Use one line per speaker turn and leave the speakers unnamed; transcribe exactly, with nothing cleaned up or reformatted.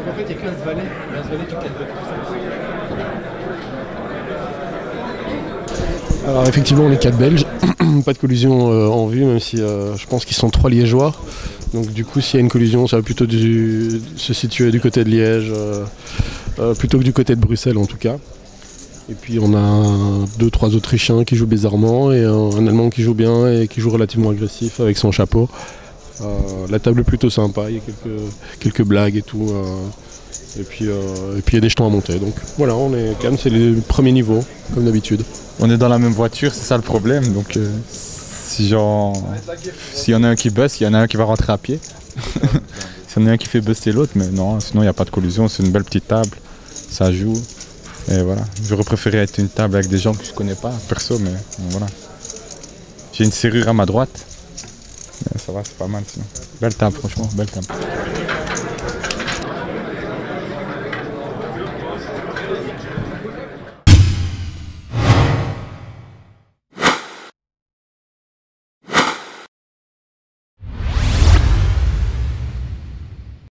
Donc en fait, il n'y a qu'un valet, un valet du quatre belge. Alors effectivement, les quatre Belges, pas de collision euh, en vue, même si euh, je pense qu'ils sont trois Liégeois. Donc du coup, s'il y a une collision, ça va plutôt du, se situer du côté de Liège, euh, euh, plutôt que du côté de Bruxelles en tout cas. Et puis on a un, deux, trois Autrichiens qui jouent bizarrement et un, un Allemand qui joue bien et qui joue relativement agressif avec son chapeau. Euh, la table est plutôt sympa, il y a quelques, quelques blagues et tout. Euh, et puis euh, et puis il y a des jetons à monter. Donc voilà, on est quand même, c'est les premiers niveaux, comme d'habitude.
On est dans la même voiture, c'est ça le problème. Donc euh, si genre, s'il y en a un qui buzz, il y en a un qui va rentrer à pied. S'il y en a un qui fait buzzer l'autre, mais non, sinon il n'y a pas de collision, c'est une belle petite table, ça joue. Et voilà, j'aurais préféré être une table avec des gens que je connais pas, perso, mais voilà. J'ai une serrure à ma droite, mais ça va, c'est pas mal sinon. Belle table, franchement, belle table.